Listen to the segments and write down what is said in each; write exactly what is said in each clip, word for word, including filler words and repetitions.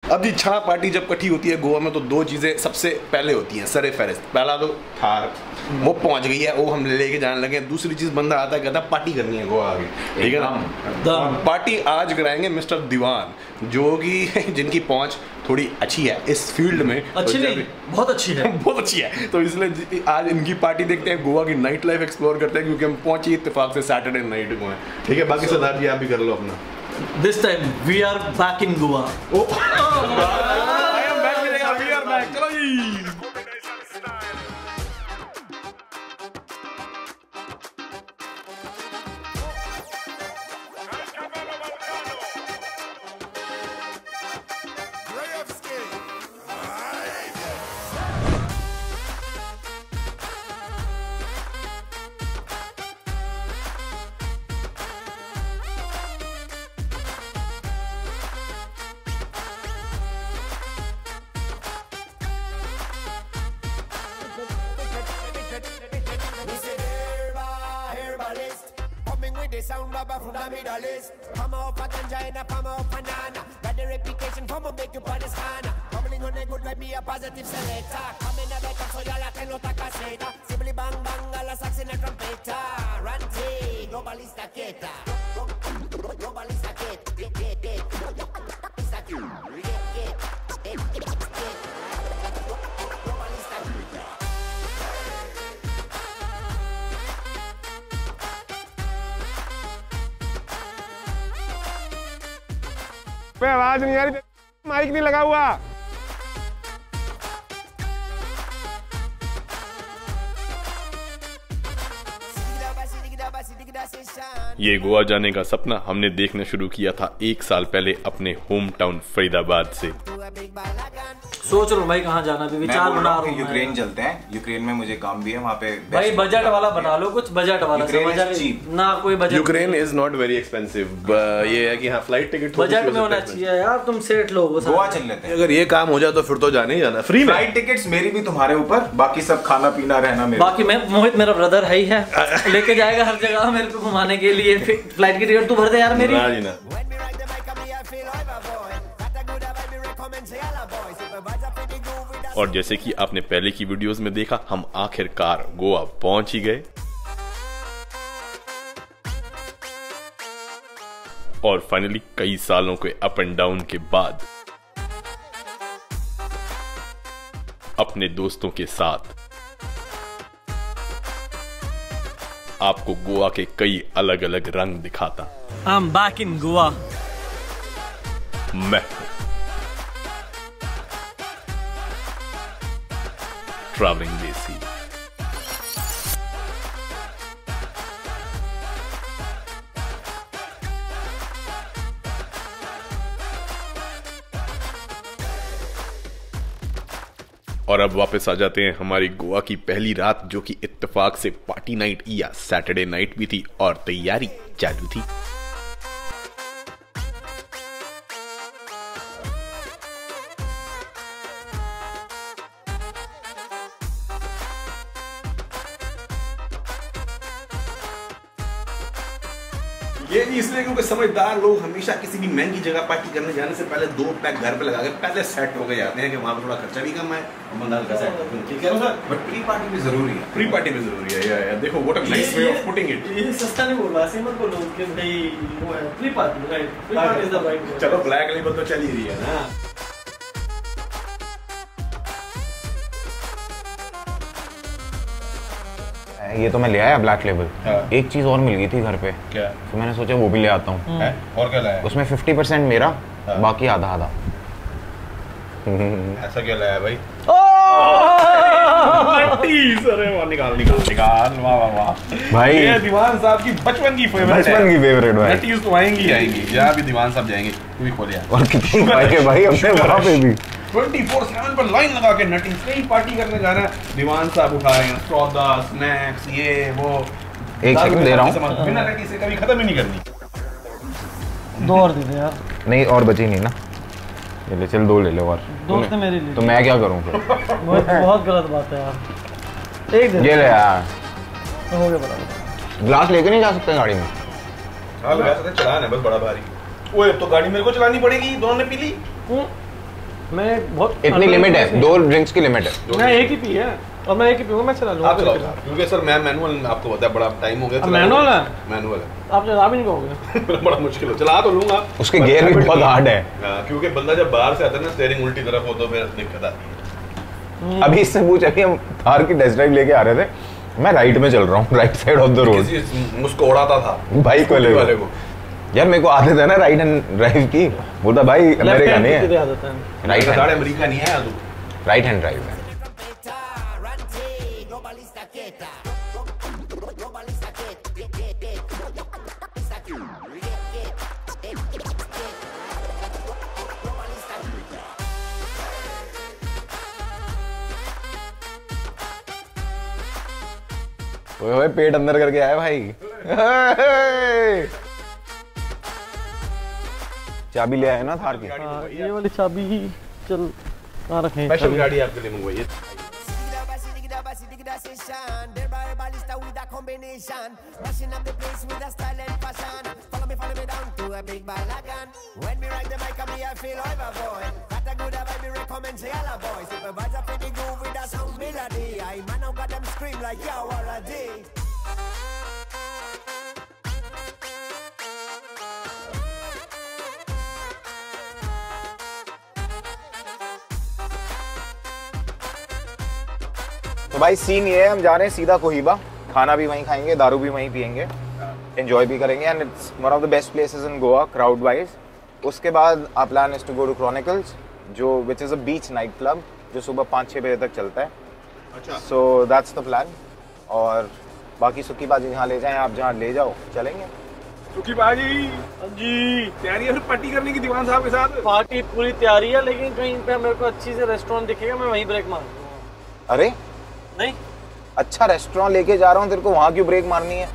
अब जी छा पार्टी जब इकट्ठी होती है गोवा में तो दो चीज़ें सबसे पहले होती हैं सरे फहरिस्त। पहला तो थार, वो पहुंच गई है, वो हम लेके जाने लगे। दूसरी चीज़ बंदा आता है कहता है पार्टी करनी है गोवा आगे, ठीक है ना। पार्टी आज कराएंगे मिस्टर दीवान, जो कि जिनकी पहुंच थोड़ी अच्छी है इस फील्ड में। अच्छी तो नहीं, बहुत अच्छी है, बहुत अच्छी है। तो इसलिए आज इनकी पार्टी देखते हैं, गोवा की नाइट लाइफ एक्सप्लोर करते हैं, क्योंकि हम पहुंचे इत्तेफाक से सैटरडे नाइट को हैं, ठीक है। बाकी सरदार जी आप भी कर लो अपना। This time we are back in Goa. Oh, I am back. We are back. चलो जी। The sound baba from the Middle East. Come up and China, come up banana. Got the reputation for my make you Palestina. Coming on a good vibe, be a positive selector. Coming a better so y'all can not a caseta. Simply bang bang, all a sax in a trumpeta. Ranty, globalista keta. Globalista keta. Globalista keta. पे आवाज नहीं आ रही, mic नहीं लगा हुआ। ये गोवा जाने का सपना हमने देखना शुरू किया था एक साल पहले अपने होम टाउन फरीदाबाद से। सोच रहा हूँ भाई कहाँ जाना, भी विचार बना रहा हूँ। यूक्रेन चलते हैं, यूक्रेन में मुझे काम भी है वहाँ पे। भाई बजट वाला बना लो कुछ, बजट वाला ना कोई budget. Ukraine is not very expensive, ये है कि हाँ फ्लाइट टिकट बजट में होना चाहिए यार। तुम सेठ लोग गोवा चल लेते हैं। अगर ये काम हो जाए तो फिर तो जाने ही जाना फ्री में। फ्लाइट टिकट्स मेरी भी तुम्हारे ऊपर, बाकी सब खाना पीना रहना मेरे। बाकी मैं मोहित मेरा ब्रदर है ही है, लेके जाएगा हर जगह मेरे को घुमाने के लिए। फ्लाइट की टिकट तू भर दे यार मेरी। और जैसे कि आपने पहले की वीडियोस में देखा, हम आखिरकार गोवा पहुंच ही गए। और फाइनली कई सालों के अप एंड डाउन के बाद अपने दोस्तों के साथ आपको गोवा के कई अलग अलग रंग दिखाता। I'm back in Goa. मैं ट्रैवलिंग देसी। और अब वापस आ जाते हैं हमारी गोवा की पहली रात, जो कि इत्तेफाक से पार्टी नाइट या सैटरडे नाइट भी थी और तैयारी चालू थी। ये नहीं इसलिए क्योंकि समझदार लोग हमेशा किसी भी महंगी जगह पार्टी करने जाने से पहले दो पैक घर पे लगा के पहले सेट हो गए जाते हैं कि वहाँ पे थोड़ा खर्चा भी कम है और मंदाल का सेट। ठीक है सर, बट प्री पार्टी भी जरूरी है। प्री पार्टी भी जरूरी है। या, या, देखो what a nice way of putting it. ये सस्ता नहीं बोल रहा, ऐसे मत बोलो कि भाई वो है pre party, right? Pre party is the right. चलो ब्लैक लेबल तो चल ही रही है ना। ये तो मैं ले आया ब्लैक लेबल। हाँ। एक चीज और मिल गई थी घर पे। क्या? तो मैंने सोचा वो भी ले आता हूँ। और क्या लाया? उसमें फिफ्टी परसेंट मेरा, हाँ। बाकी आधा आधा। ऐसा क्या लाया भाई? अरे निकाल निकाल निकाल। वाह वाह वाह भाई, ये दीवान साहब की बचपन की फेवरेट है। बचपन की फेवरेट भाई। नटीज तो आएंगी आएंगी, जहाँ भी दीवान साहब जाएंगे तू ही खोले। और कितनी भाई के भाई हमने वहाँ पे भी चौबीस सात पर लाइन लगा के नटीज कहीं पार्टी करने जा रहे हैं। दीवान साहब उठा रहे हैं सौदा, स्नैक्स, ये वो। एक सेकंड दे रहा हूँ, बिना नटी से कभी खत्म ही नहीं करनी। दो और दे दे यार। नहीं और बची नहीं ना, ये ले चल दो ले लो और। दोस्त मेरे लिए तो मैं क्या करूँ फिर? बहुत गलत बात है यार। एक दे ये ले यार, हो गया बड़ा। ग्लास लेके नहीं जा सकते गाड़ी में? हाँ लगा सकते, चलाना है बस बड़ा भारी। ओए तो गाड़ी मेरे को चलानी पड़ेगी, दोनों ने पी ली। मैं बहुत इतनी लिमिट है, दो ड्रिंक्स की लिमिट है। मैं एक ही पी है और मैं एक ही पीऊंगा, मैं चला लूंगा। आप चलाओ क्योंकि सर मैं मैनुअल आपको पता है बड़ा टाइम हो गया। मैनुअल है, मैनुअल है, आप चला भी नहीं पाओगे। बड़ा मुश्किल हो, चला तो लूंगा। उसके गियर भी बहुत हार्ड है, क्योंकि बंदा जब बाहर से आता है ना स्टीयरिंग उल्टी तरफ हो तो फिर दिक्कत आती है। अभी इससे पूछ अभी हम थार की टेस्ट ड्राइव लेके आ रहे थे, मैं राइट में चल रहा हूँ, right side of the road, मुझको उड़ाता था बाइक वाले वाले को। यार मेरे को आदत है ना राइट हैंड ड्राइव की, बोलता भाई अमेरिका नहीं है, राइट हैंड अमेरिका नहीं है, राइट हैंड ड्राइव है। ओए ओए पेट अंदर करके आया भाई। चाबी ले आए ना थार की? हाँ, ये वाली चाबी ही चल कहाँ रखें? स्पेशल गाड़ी आपके लिए मंगवाई है। तो भाई सीन ये है, हम जा रहे हैं सीधा कोहिबा, खाना भी वहीं खाएंगे, दारू भी वहीं पियेंगे, एंजॉय भी करेंगे, and it's one of the best places in Goa crowd wise. उसके बाद our plan is to go to Chronicles, जो which is a beach night club, जो सुबह पाँच छः बजे तक चलता है। अच्छा, सो दैट्स द प्लान। और बाकी सुखी बाजी जहाँ ले जाएं आप, जहाँ ले जाओ चलेंगे। सुखी बाजी जी तैयारी है पार्टी करने की दीवान साहब के साथ? पार्टी पूरी तैयारी है, लेकिन कहीं पे मेरे को अच्छी से रेस्टोरेंट दिखेगा, मैं वहीं ब्रेक मार दूंगा। अरे नहीं, अच्छा रेस्टोरेंट लेके जा रहा हूँ, तेरे को वहां क्यों ब्रेक मारनी है?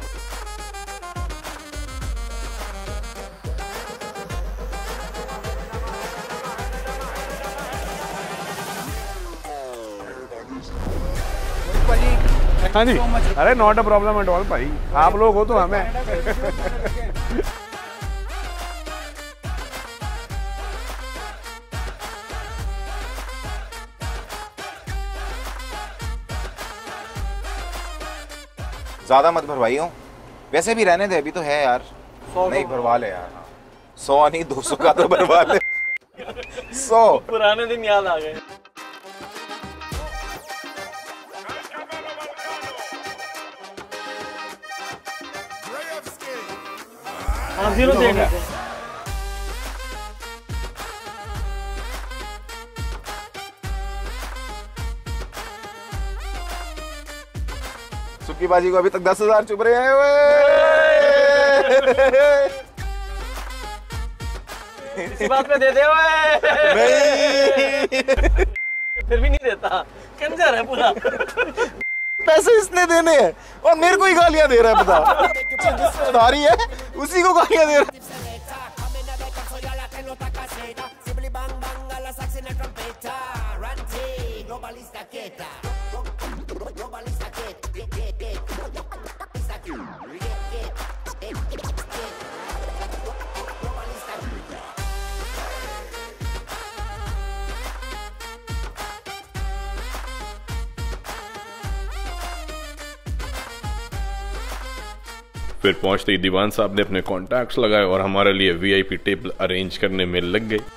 हाँ जी, अरे not a problem at all भाई, आप लोग हो तो हमें। ज्यादा मत भरवाइयो, वैसे भी रहने दे, अभी तो है यार, नहीं भरवा ले यार। हाँ। सौ नहीं दो सौ का तो भरवा ले। सौ पुराने दिन याद आ गए। हाँ, जीरो देंगे। सुक्की बाजी को अभी तक दस हजार चुप रहे हैं। इसी बात पे दे दे नहीं। फिर भी नहीं देता, कंजर है पूरा। पैसे इसने देने हैं और मेरे को ही गालियां दे रहा है, बता। जिससे उधारी है उसी को गालियां दे रहा है। फिर पहुंचते ही दीवान साहब ने अपने कॉन्टैक्ट्स लगाए और हमारे लिए वीआईपी टेबल अरेंज करने में लग गए।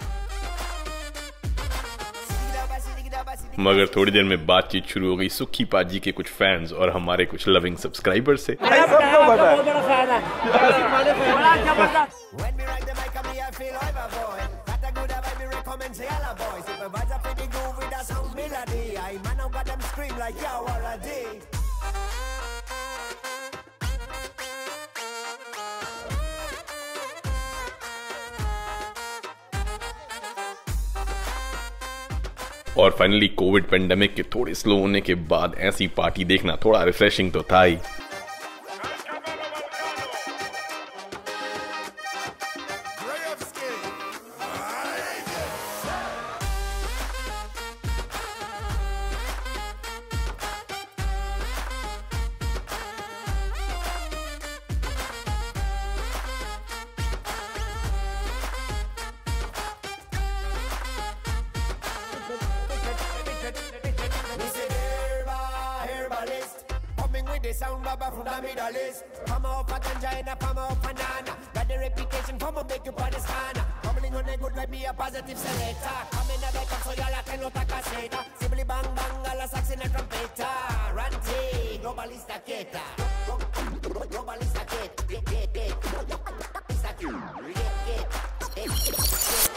मगर थोड़ी देर में बातचीत शुरू हो गई सुखी पाजी के कुछ फैंस और हमारे कुछ लविंग सब्सक्राइबर से। और फाइनली कोविड पेंडेमिक के थोड़े स्लो होने के बाद ऐसी पार्टी देखना थोड़ा रिफ्रेशिंग तो था ही। the sound baba from the Middle East. Come off a ganja and a come off banana. Got the reputation for me make you party sana. Bubbling on the good like me a positive selector. Come in the back up so y'all can not take a setter. Simply bang bang a la sax in a trumpeta. Ranty, globalista quieta. Globalista quieta. Globalista quieta.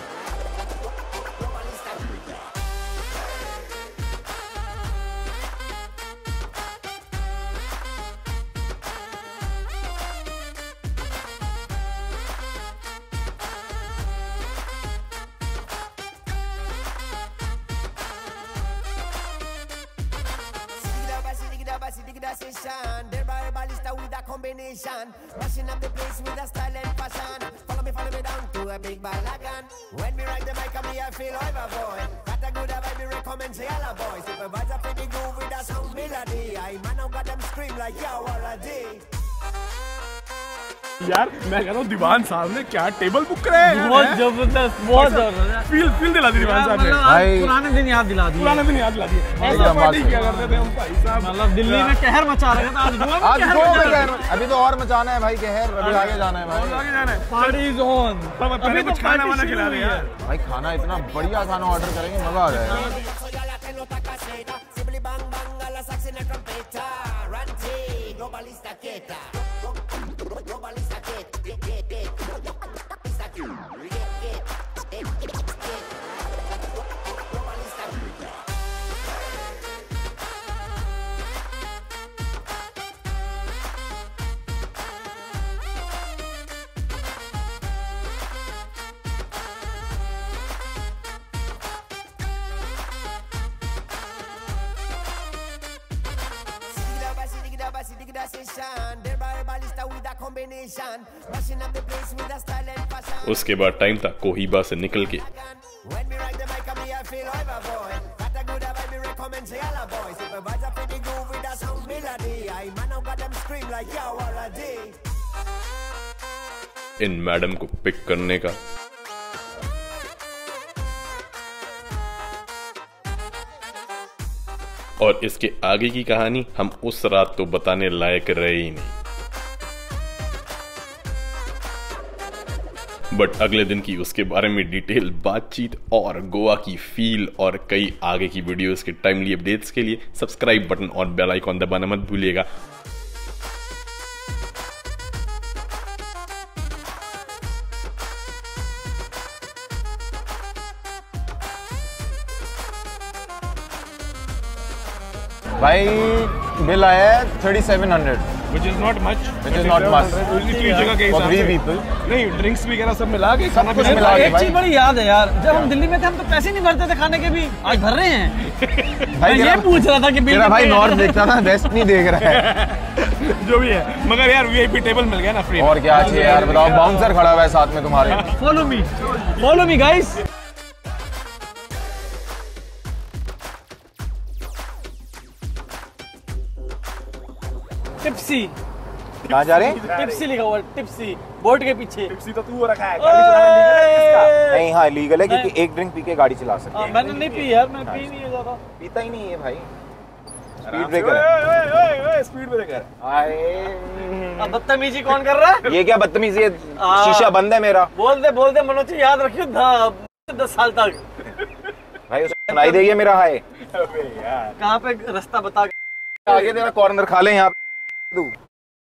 Session, they're barbalista with a combination, mashing up the place with a style and fashion. Follow me, follow me down to a big balagan. When we ride the mic, me I feel over boy. Got a good vibe, me recommend say all boys. Supervisor for the groove with a sound melody. I man, I got them scream like yo already. यार मैं कह रहा हूँ दीवान साहब ने क्या table book कराया है बहुत जबरदस्त बहुत जबरदस्त फील फील दिला दी दीवान साहब ने भाई पुराने दिन याद दिला दिए पुराने दिन याद दिला दिए ऐसा पार्टी किया करते थे हम भाई साहब मतलब दिल्ली में कहर मचा रहे थे आज गोवा में आज कहर गोवा मचा में रहे कहर अभी तो और मचाना है भाई कहर अभी आगे जाना है भाई आगे जाना है पार्टी जोन तब पहले कुछ खाना वाना खिला रहे यार भाई खाना इतना बढ़िया खाना ऑर्डर करेंगे मजा आ जाएगा उसके बाद टाइम था कोहिबा से निकल के इन मैडम को पिक करने का। और इसके आगे की कहानी हम उस रात तो बताने लायक रहे ही नहीं, बट अगले दिन की उसके बारे में डिटेल बातचीत और गोवा की फील और कई आगे की वीडियोस के टाइमली अपडेट्स के लिए सब्सक्राइब बटन और बेल आइकॉन दबाना मत भूलिएगा। भाई बिल आया है thirty seven hundred which is not much which is not much इतनी जगह के for हिसाब three से people नहीं ड्रिंक्स वगैरह सब मिला के सब कुछ मिला के एक भाई चीज बड़ी याद है यार, जब हम दिल्ली में थे हम तो पैसे नहीं भरते थे खाने के भी, आज भर रहे हैं। भाई मैं ये पूछ रहा था कि बिल तेरा भाई कितने नॉर्थ हैं? देखता था वेस्ट नहीं देख रहा है जो भी है, मगर यार वीआईपी टेबल मिल गया ना फ्री। और क्या चाहिए यार बताओ, बाउंसर खड़ा हुआ है साथ में तुम्हारे। Follow me follow me guys. Tipsy कहाँ जा रहे हैं? टिप्सी लिखा हुआ है, टिप्सी बोर्ड के पीछे। टिप्सी तो तू रखा है, गाड़ी चलाना लीगल है किसका? नहीं हाँ लीगल है क्योंकि एक ड्रिंक पी के गाड़ी चला सकते हाँ, हैं। मैंने नहीं पी यार, मैं पी नहीं है ज्यादा। पीता ही नहीं है भाई, आराम स्पीड से, ब्रेकर है। ओए, ओए, ओए, ओए, स्पीड ब्रेकर। आए अब बदतमीजी कौन कर रहा है? ये क्या बदतमीजी है, आ, शीशा बंद है मेरा। बोल दे बोल दे मनोज, याद रखियो द- दस साल तक। भाई उसे सुनाई देगी मेरा हाय। अबे यार कहाँ पे रास्ता बता। आगे तेरा कॉर्नर खा ले यहाँ पे।